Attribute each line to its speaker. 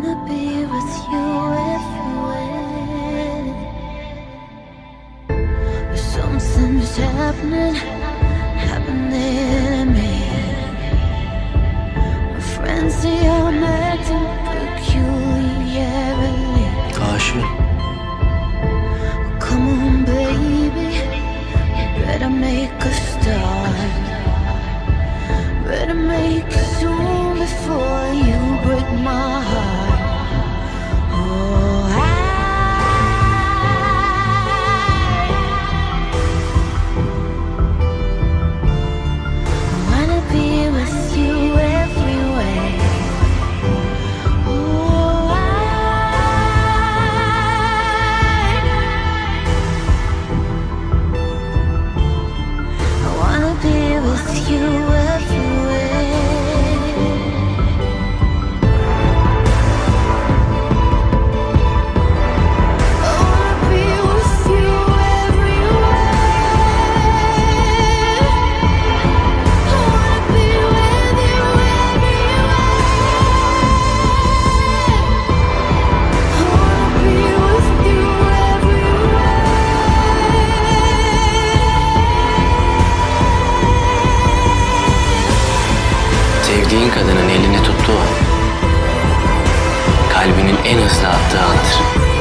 Speaker 1: wanna be with you everywhere. Something's happening to me. My friends say I'm acting peculiarly.
Speaker 2: Aşığım.
Speaker 1: Come on, baby, better make a start. Better make it soon before you break my heart. Oh, I wanna be with you everywhere. Oh, I wanna be with you everywhere. I wanna be with you everywhere. I wanna be with you everywhere. I wanna be with you everywhere.
Speaker 2: Sevdiğin kadının elini tuttuğu an, kalbinin en hızlı attığı andır.